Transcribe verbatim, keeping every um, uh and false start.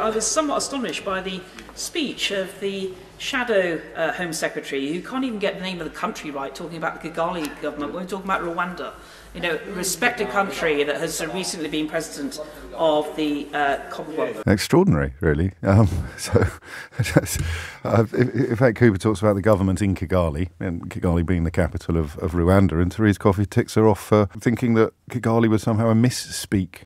I was somewhat astonished by the speech of the shadow uh, Home Secretary, who can't even get the name of the country right, talking about the Kigali government. We're talking about Rwanda, you know, respected country that has uh, recently been president of the uh, Commonwealth. Extraordinary, really. Um, so, uh, Yvette Cooper talks about the government in Kigali, and Kigali being the capital of, of Rwanda, and Therese Coffey ticks her off for thinking that Kigali was somehow a misspeak